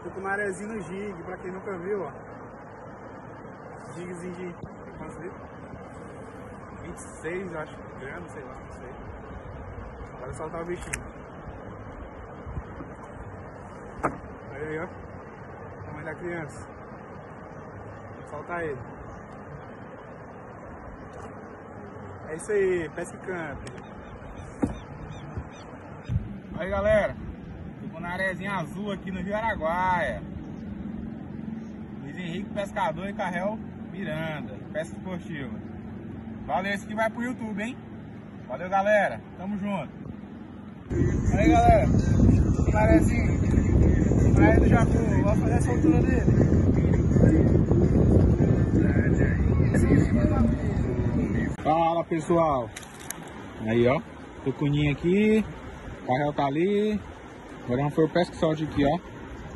Tô com uma arezinha no jig, pra quem nunca viu, ó. Jigzinho de quantos litros? 26, eu acho, grande, sei lá, não sei. Bora soltar o bichinho. Olha aí, ó. O tamanho da criança. Vamos soltar ele. É isso aí, pesca e camp. Aí, galera. Tô na arezinha azul aqui no Rio Araguaia. Luiz Henrique Pescador e Carrel Miranda, pesca esportiva. Valeu, esse aqui vai pro YouTube, hein? Valeu, galera. Tamo junto. Aí, galera. Na arezinha. Praia do Jacu. Vamos fazer essa altura dele. Fala, pessoal. Aí, ó. Tucuninha aqui. Carrel tá ali. Agora foi o pesca solte aqui, ó.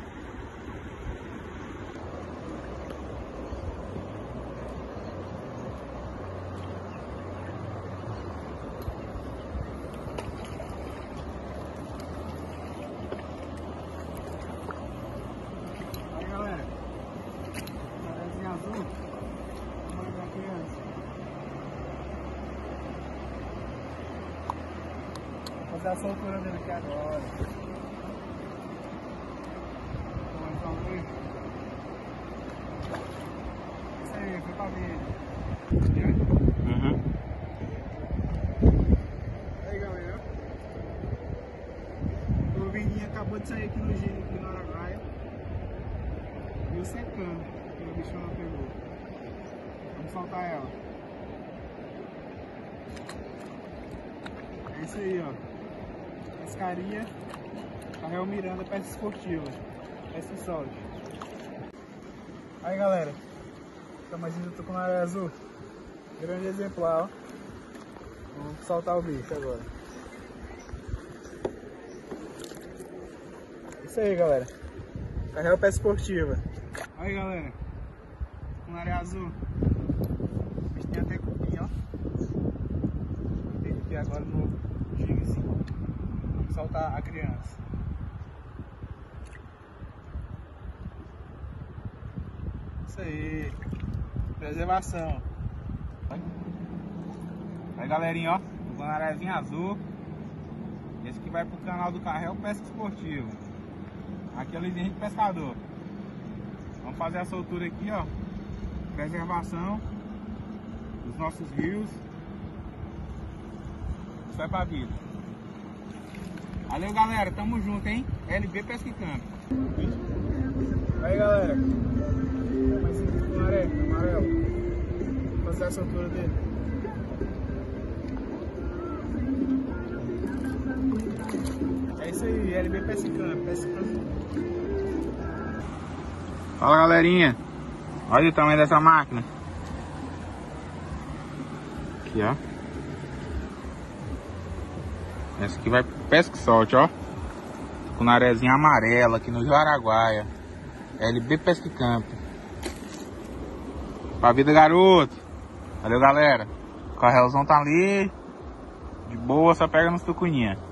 Aí, galera. Arezinha azul. Vamos pra criança. Vou fazer a soltura dele aqui agora. Isso aí, foi pra vídeo. Aí, galera. O Vininho acabou de sair aqui no Giro, aqui no Araguaia. Viu secando, que o bicho não pegou. Vamos soltar ela. É isso aí, ó. Pescaria. Carrel Miranda, pesca esportiva. Pesca e solte. Aí, galera. Tamanho tô com uma areia azul. Grande exemplar, ó. Vamos soltar o bicho agora. Isso aí, galera. Carrel pesca esportiva. Aí, galera. Com uma areia azul. O bicho tem até cupim, ó. Tem aqui agora no jig assim. Vamos soltar a criança. Isso aí. Preservação. Aí, galerinha, ó. Tô na arezinha azul. Esse que vai pro canal do Carrel Pesca Esportiva. Aqui é o Luiz Henrique Pescador. Vamos fazer a soltura aqui, ó. Preservação dos nossos rios. Isso vai pra vida. Valeu, galera. Tamo junto, hein? LB Pesca e Camp. Aí, galera. Mais um amarelo. Vou fazer essa altura dele. É isso aí, LB pescando. Fala, galerinha. Olha o tamanho dessa máquina. Aqui, ó. Essa aqui vai pro pesca e solte, ó. Com uma arezinha amarela aqui no Rio Araguaia. LB Pesca e Camp. Pra vida, garoto. Valeu, galera. O carrelzão tá ali. De boa, só pega nos tucuninha.